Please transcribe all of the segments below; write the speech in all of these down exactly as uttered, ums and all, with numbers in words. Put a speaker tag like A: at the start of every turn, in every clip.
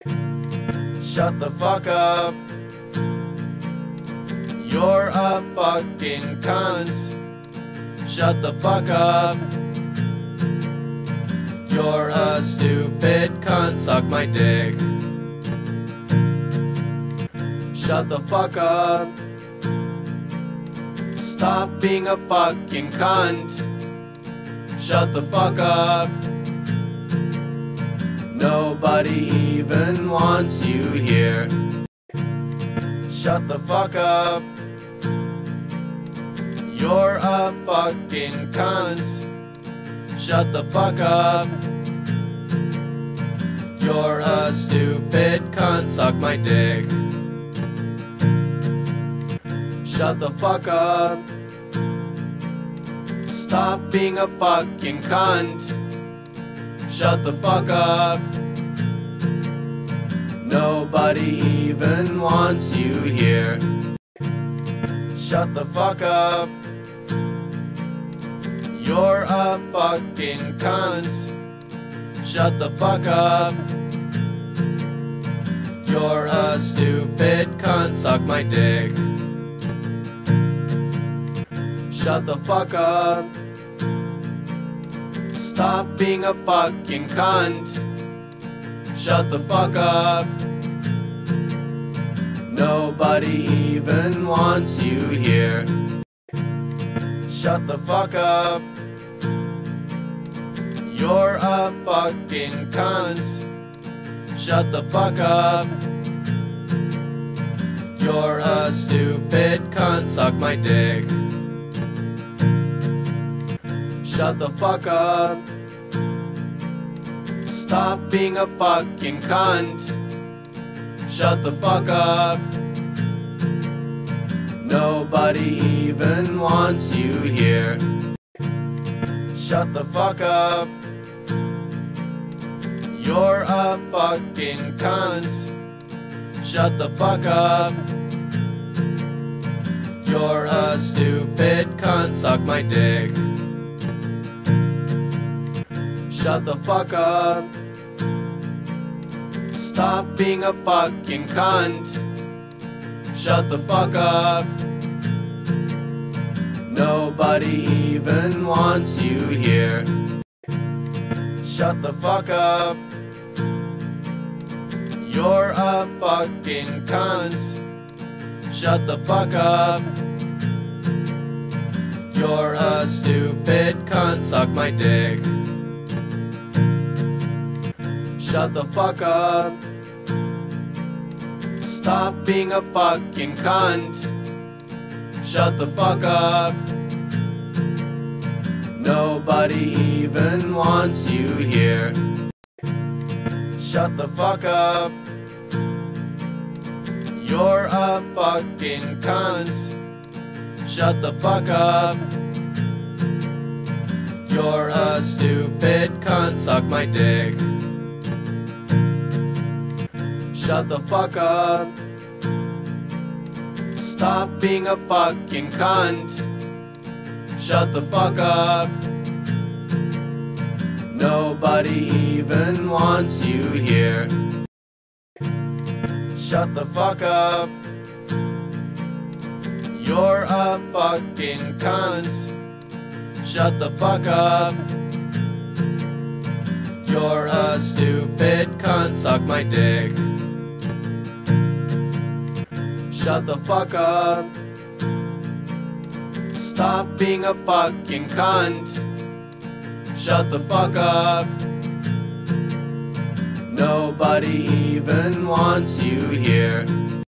A: Shut the fuck up. You're a fucking cunt. Shut the fuck up. You're a stupid cunt. Suck my dick. Shut the fuck up. Stop being a fucking cunt. Shut the fuck up. Nobody even wants you here. Shut the fuck up. You're a fucking cunt. Shut the fuck up. You're a stupid cunt. Suck my dick. Shut the fuck up. Stop being a fucking cunt. Shut the fuck up. Nobody even wants you here. Shut the fuck up. You're a fucking cunt. Shut the fuck up. You're a stupid cunt. Suck my dick. Shut the fuck up. Stop being a fucking cunt. Shut the fuck up. Nobody even wants you here. Shut the fuck up. You're a fucking cunt. Shut the fuck up. You're a stupid cunt. Suck my dick. Shut the fuck up. Stop being a fucking cunt. Shut the fuck up. Nobody even wants you here. Shut the fuck up. You're a fucking cunt. Shut the fuck up. You're a stupid cunt. Suck my dick. Shut the fuck up. Stop being a fucking cunt. Shut the fuck up. Nobody even wants you here. Shut the fuck up. You're a fucking cunt. Shut the fuck up. You're a stupid cunt. Suck my dick. Shut the fuck up. Stop being a fucking cunt. Shut the fuck up. Nobody even wants you here. Shut the fuck up. You're a fucking cunt. Shut the fuck up. You're a stupid cunt. Suck my dick. Shut the fuck up. Stop being a fucking cunt. Shut the fuck up. Nobody even wants you here. Shut the fuck up. You're a fucking cunt. Shut the fuck up. You're a stupid cunt. Suck my dick. Shut the fuck up. Stop being a fucking cunt. Shut the fuck up. Nobody even wants you here.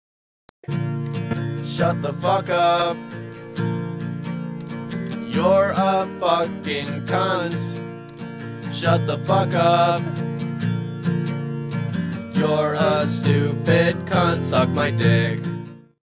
A: Shut the fuck up. You're a fucking cunt. Shut the fuck up. You're a stupid cunt. Suck my dick.